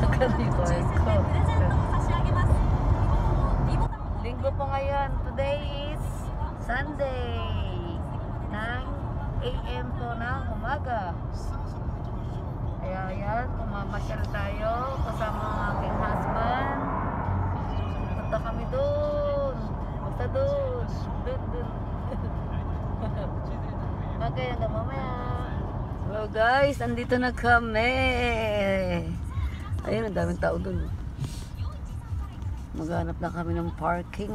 Linggo po ngayon. Today is Sunday. 9 AM po ng umaga. Kaya yan, pumamasyal tayo kasama ang aking husband. Punta kami doon. Basta doon. Doon. Okay, hanggang mamaya. Hello guys, andito na kami. Ayun, ang daming tao doon. Maghanap na kami ng parking.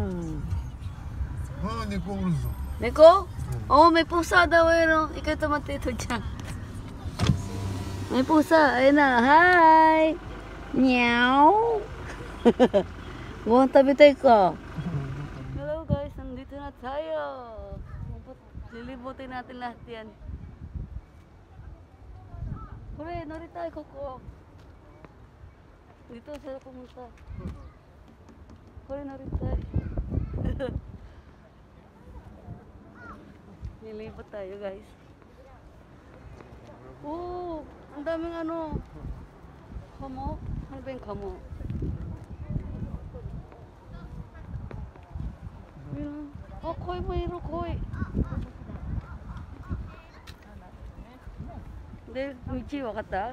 Neko uruzo. Neko? Oh, may pusa daw eh, no? Ikaw tumatito dyan. May pusa. Ayun na. Hi! Meow! Buong tabi tayo ka. Hello guys, nandito na tayo. Lilibutin natin lahat yan. Kure, nari tayo kuko. Dito sila pumunta. Kure, nari tayo. Nilibot tayo guys. Oh, ang daming ano. Kamo? Ano ba yung kamo? Oh, koi mo hiro, koi. Hindi, michi wakata.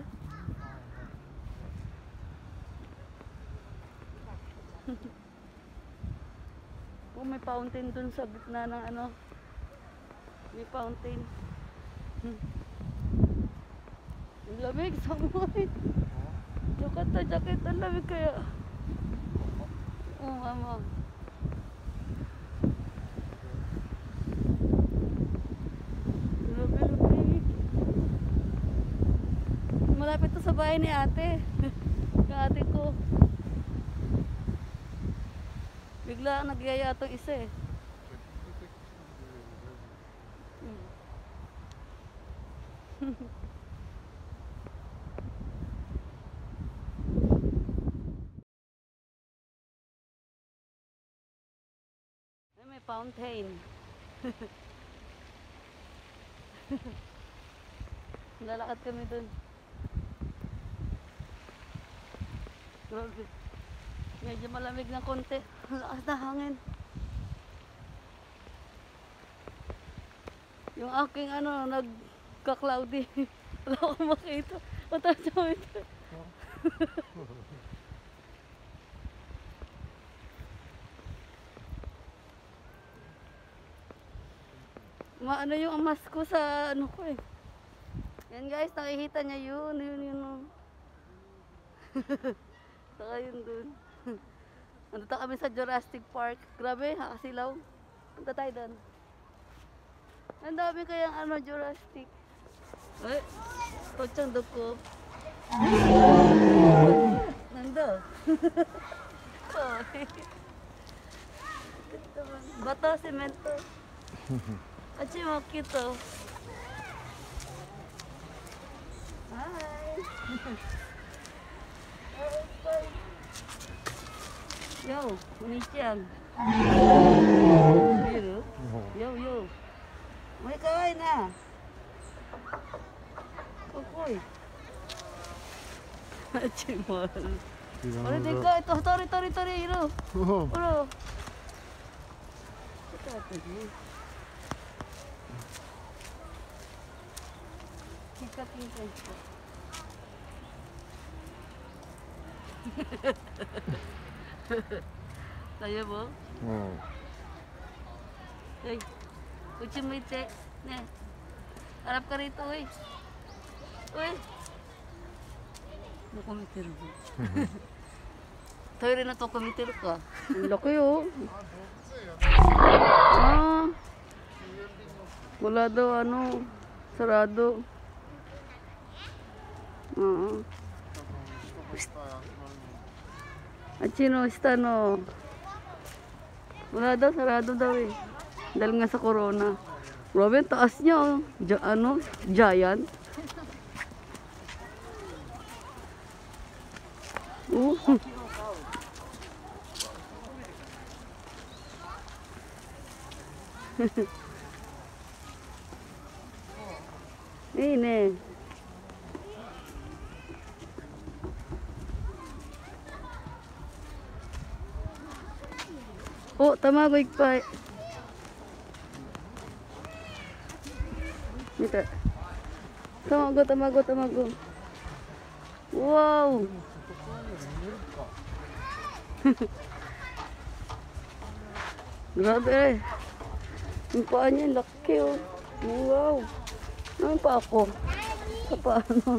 Oh, may fountain dun sa gitna ng ano. May fountain. Ang lamig sa moy. Jakarta, jacket. Ang lamig kaya. Oh, mama. Lamig. Malapit to sa bahay ni ate. Yung ate ko. Bigla nagyaya itong isa eh. May fountain. Lalakad kami dun. Grabe. Medyo malamig ng konti. Lakas na hangin. Yung aking ano, nagka-cloudy. Wala akong makita. Mataas ako ito. Maano yung amas ko sa ano ko eh. Yan guys, nakikita niya yun. Yun. Saka yun dun. Nandito kami sa Jurassic Park. Grabe, nakasilaw. Punta tayo doon. Ang dami kayang ano, Jurassic. Ay, kotsang duko. Nando. Bato, semento. Achi mo cute. Hi. Yo, Unichan. Yo. May kaway na. Kukoy. Chimol. Ano din ka? Ito, tori, iro. Uro. Ito, Kika. Kaya mo? Oo. Hey, kutsi mo ite. Ne. Harap ka rito, uy. Uy. Nakumitir mo. Tayo rin na to, kumitir ka. Ang laki, oh. Ah. Wala daw, ano, sarado. Oo. At sino, no? Wala daw, sarado daw eh. Dahil nga sa corona. Grabe, taas niya oh. Giant. Ini. お、卵いっぱい。見て。卵、卵、卵。わお。Grabe. Yung paa niya, laki oh. Wow. Ano pa ako? Sa paano?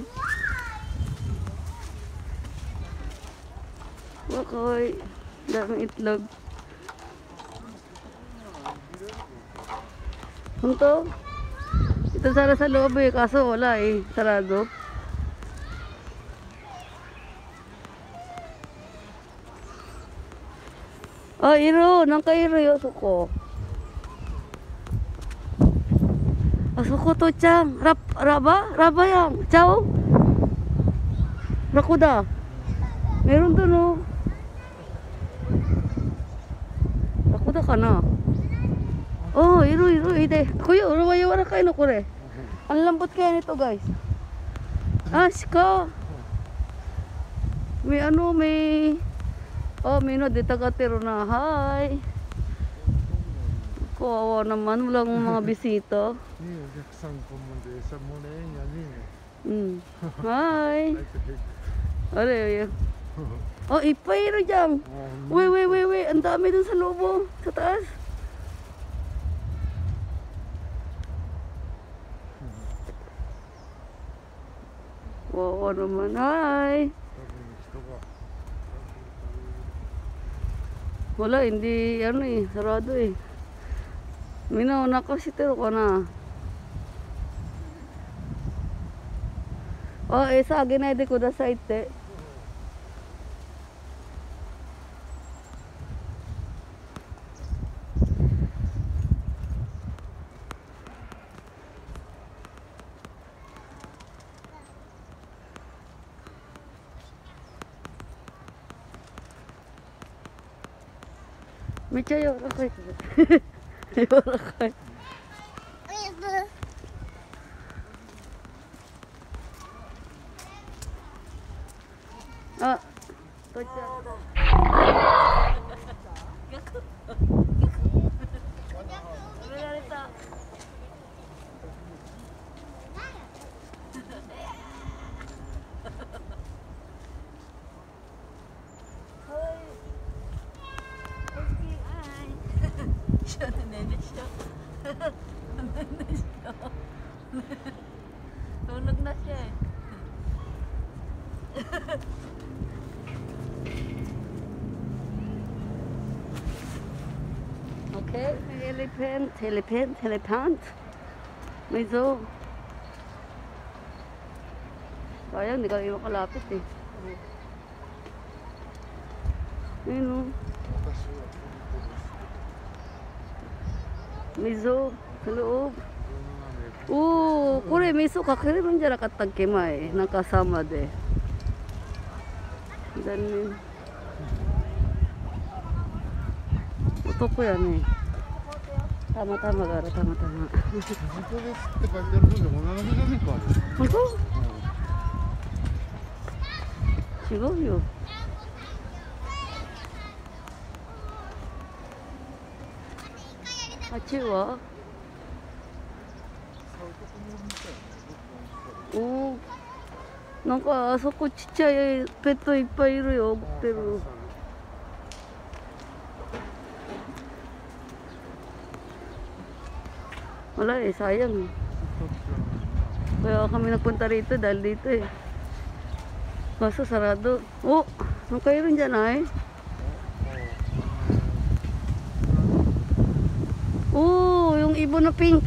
Okay. Daming itlog. Ito? Ito sana sa loob eh, kaso wala eh. Sarado. Oh, iro. Nang kairo yung suko. Suko to chang. Raba? Raba yang. Chow? Rakuda. Meron doon oh. Rakuda ka na. Oh, iro. Ide. Kuya, urawaya kayo no kore. Ang lambot kaya nito guys. Ah, shika. May ano, may... Oh, Mino, di tagatiro na. Hi. Kawawa naman, walang mga bisita. Hi. Are, oh, ipay dyan. Wait. Ang dami dun sa lobo. Sa taas. Kawawa naman. Hi. Wala, hindi, ano eh, sarado eh. Minaw, nakasitero ka na. Oh, sa akin na hindi ko na sa ite. Mecha yorakay. Yorakay. Ah, tocha. Tulog na siya eh. Okay, may elephant. May zoo. Sayang, hindi kami makalapit eh. Ayun o. May zoo sa loob. Oo, kore, may zoo kakirin dyan nakatagkima eh. Nakasama de. Ganun. Ito ko yan eh. Tama-tama gara, tama-tama. Ako? Siguro. Hachi wa? Oo. なんかあそこちっちゃいペットいっぱいいるよ、送ってる。Wala eh, sayang. Kaya kami nagpunta rito dahil dito eh. Kaso sarado. Oh, ang kayo rin dyan ay. Oh, yung ibon na pink.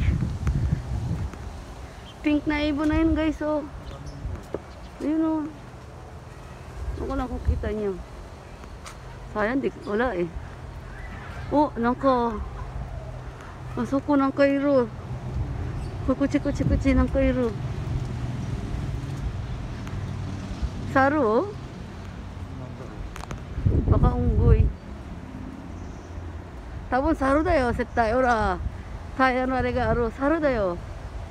Pink na ibon na yun guys, oh. Ayun oh. Ako lang kung kita niyo. Sayang, wala eh. Oh, nako. Masok ko ng Cairo. Kukuchi-kuchi ng Cairo. Saru oh. Baka unggoy. Tabon saru da yo, settai. Ora. Taya no are ga aru. Saru da yo.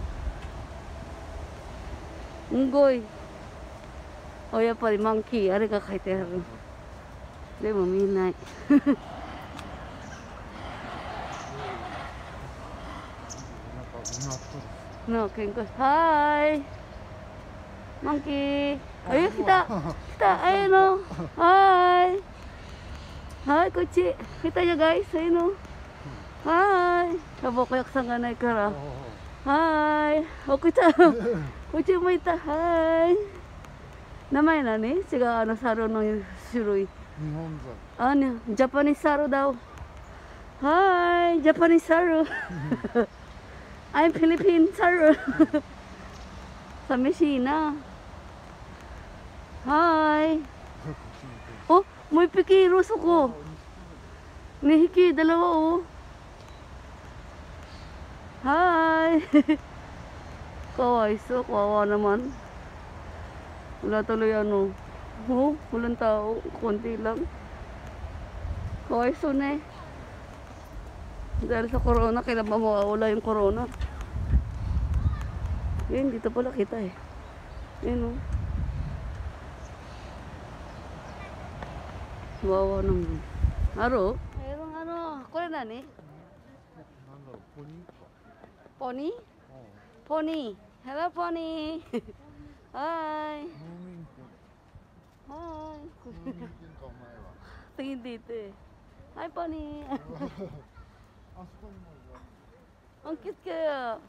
Unggoy. Oh, やっぱりマンキーあれが書いてある。でも見ない。 No, kenko. Hi! Monkey! Ayun, kita! Kita! Ayun o! Hi! Hi, kuchi! Kita niya guys, ayun o! Hi! Kabokoyak sa ganay kara. Hi! O, kita! Kuchi mo ita! Hi! Namay na ni? Siga ano saro no shurui. Ano? Japanese saro daw. Hi! Japanese saro! I'm Philippine saro! Sa Messina. Hi! Oh! May pikiros ako. Nihiki, dalawa oh. Hi! Kawaiso, kawawa naman. Wala tuloy ano. Oh, walang tao. Konti lang. Kawaiso na eh. Dahil sa corona, kailan ba mawawala yung corona? Yun, dito pala kita eh. Yun oh. Wawa naman. Aro? Mayroong ano, kore nani? Pony? Pony. Hello, pony. Hi. Hi. Tingin dito eh. Hi, pony. Ang cute kaya.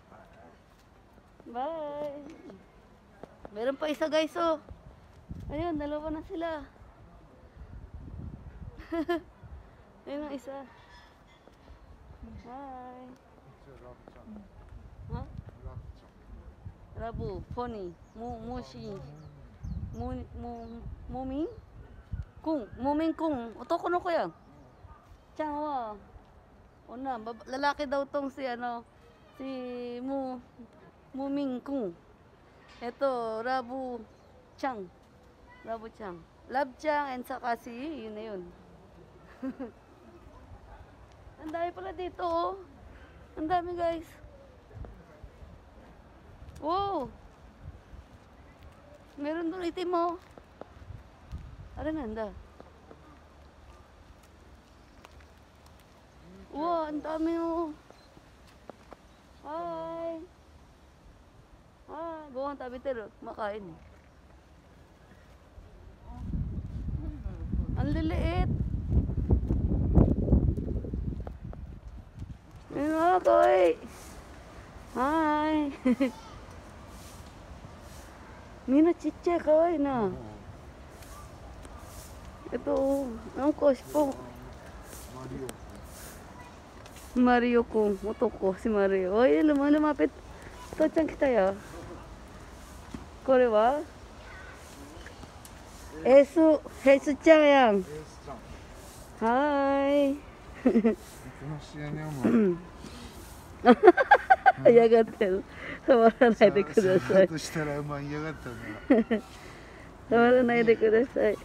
Bye. Meron pa isa guys oh. Ayun, dalawa na sila. Ayun ang isa. Hi. Ha? Rabu, pony, mushi, mumin kung. Otoko no ko yan. Chanwa. Una, lalaki daw tong si ano, si mumin kung. Ito, Rabu Chang. Rabu Chang. Love Chang and saka si, yun na yun. Ang dami pala dito oh. Ang dami guys. Wow! Meron doon itim mo. Ano nanda? Wow, ang dami mo. Hi! Hi! Buwan tabi tero. Makain eh. Ang liliit. Ayun mga koy. Hi! Mina chiche kawai na. Ito, ang kospo. Mario kung otoko si Mario. Oy, lumapit. Tochan kita ya. Kore wa? Hesu chan yang. Hi. 嫌がってる。触らないでください。としたらまあ嫌がったな。触らないでください。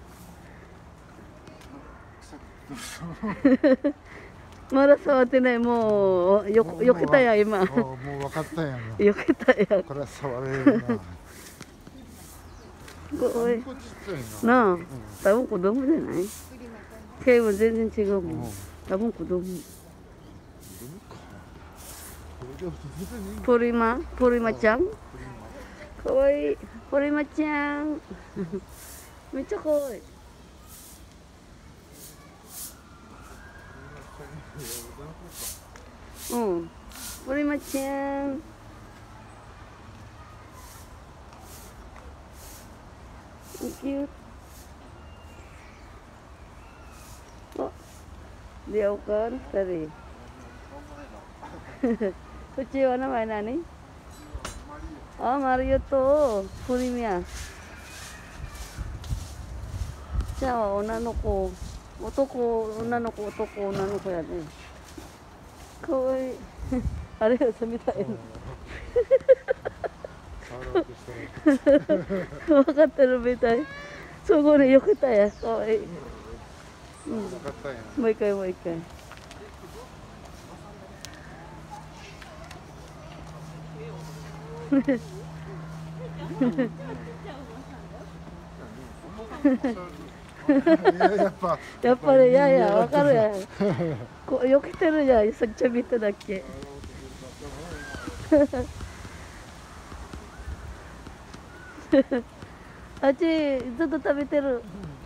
まだ触ってない。もうよけたや今。もう分かったやん。よけたやん。これは触れるな。おい。なあ、多分子供じゃない？毛も全然違うもん。多分子供。ポリマちゃんかわいい。ポリマちゃんめっちゃかわいい。うん、ポリマちゃんキュート。Dia kan tadi. Kuchi wa namae nani? Ah, Mario to Furimiya. Chan wa onna no ko. Onna no ko ya ne. Kawai. Are usa mitai. 分かってるみたい。そこでよけたや。かわいい。うん、もう一回もう一回。やっぱりいやいやわかるやん。こうよけてるじゃん。そっち見ただけ。 あっちずっと食べてる。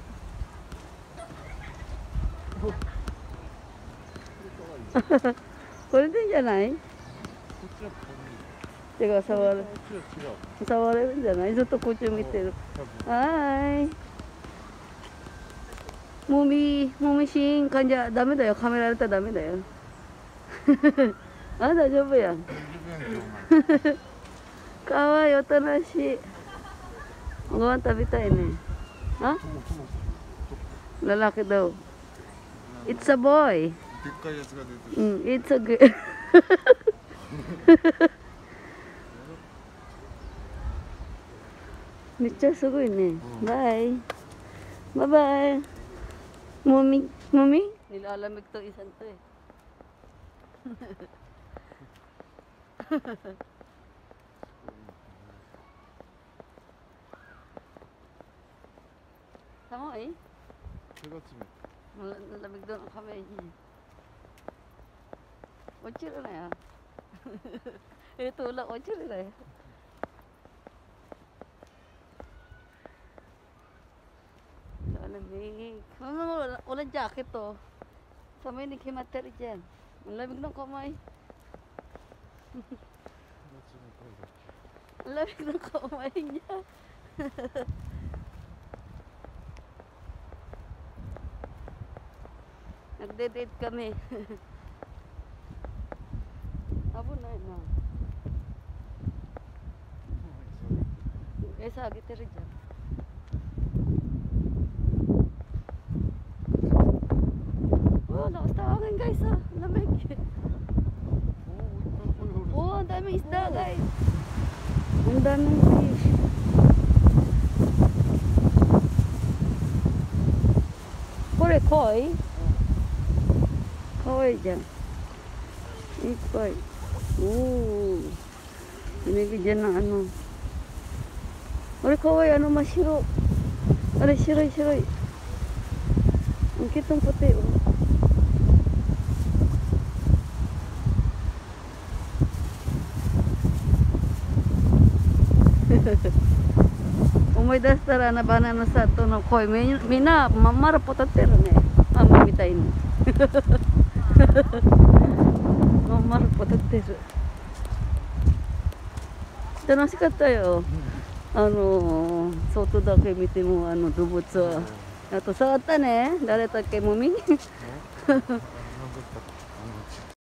これでいいんじゃない？手が触る。触れるんじゃない？ずっとこっち見てる。はーい。もみしんかんじゃダメだよ。カメラやったらダメだよ。あ、大丈夫やん。かわいい、おとなしい。ご飯食べたいね。あlalaki daw. It's a boy. でっかいやつが出てる。 It's a girl. めっちゃすごいね。バイ。バイバイ。Mami? Nilalamig to isang to eh. Sama eh. Malamig doon ang kamay niya. Ochiro na yan. Ito lang, ochiro na yan. Malamig. Walang jacket to. Sa may naghimater dyan. Malamig ng kamay. Malamig ng kamay niya. Nagde-date kami. Abo na na. Eh, sa gitar dyan. Oh, lakas tawagin guys ah. Lamig. Oh, ang daming isda guys. Ang daming fish. Kore koi. Koi dyan. Ikoi. Oh. Binibigyan ng ano. Kore koi, ano masiro. Aray, shiroy. Ang kitong puti oh. Umay dastara na banana sa to no koi mina mamara potatero ne mama mitai ni mamara potatero楽しかったよ。外だけ見ても動物はあと触ったね。誰だっけもみ